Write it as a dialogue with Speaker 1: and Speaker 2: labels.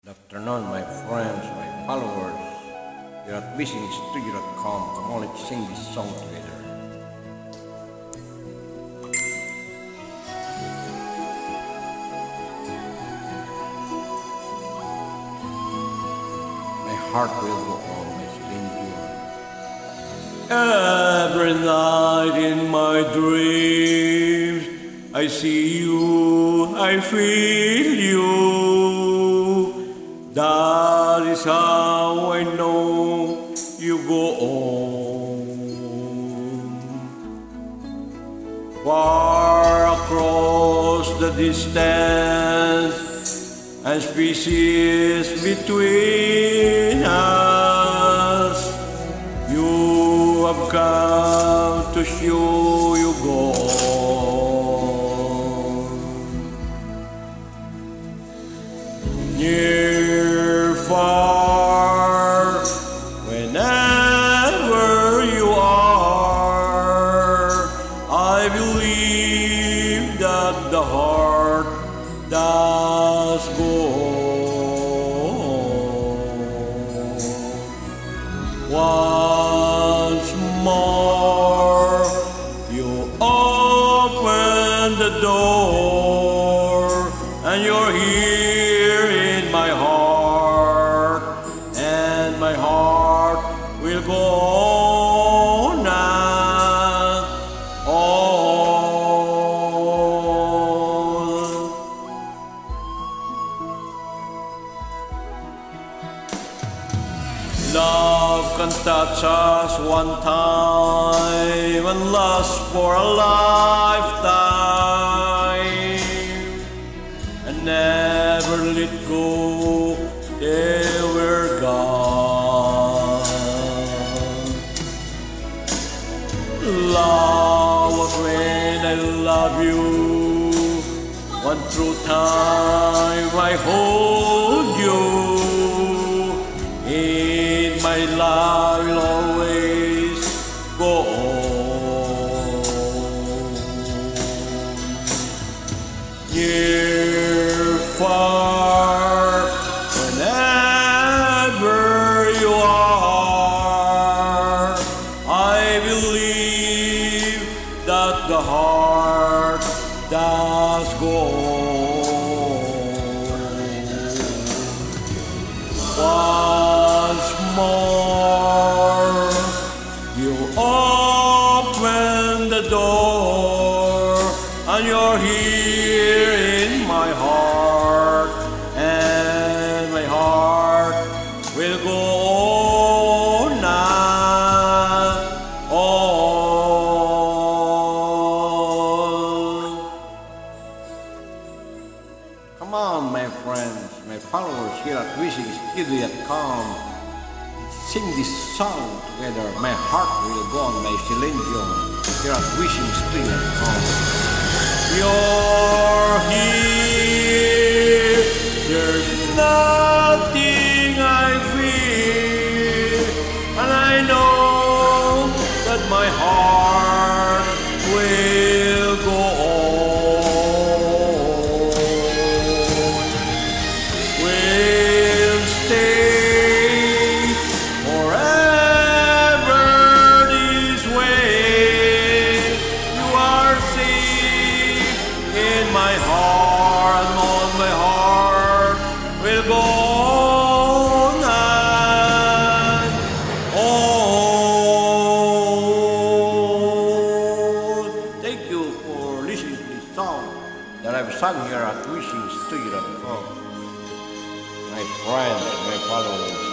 Speaker 1: Good afternoon, my friends, my followers. You're at WeSing.com. Come on, let's sing this song together. My heart will go on, my Celine Dion. Every night in my dreams, I see you, I feel you. That is how I know you go on. Far across the distance and species between us, you have come to show you go on. Near, far, whenever you are, I believe that the heart does go on. Once more, you open the door, and you're here in my heart, and my heart will go on and on. Love can touch us one time and last for a lifetime, and never let go till we're gone. Love was when I love you, one true time I hold you. In my life will always go on. Near, far, whenever you are, I believe that the heart does go on. Once more, you open the door, and you're here in my heart, and my heart will go on and on. Come on, my friends, my followers here at WeSing.com. Sing this song together. My heart will go on, my Celine Dion. Here at WeSing.com. You're here. There's nothing I feel, and I know that my heart will go on. Will stay forever this way. You are safe in my heart, and on my heart will go on and on. Thank you for listening to this song that I've sung here at WeSing.com. My friends, my followers.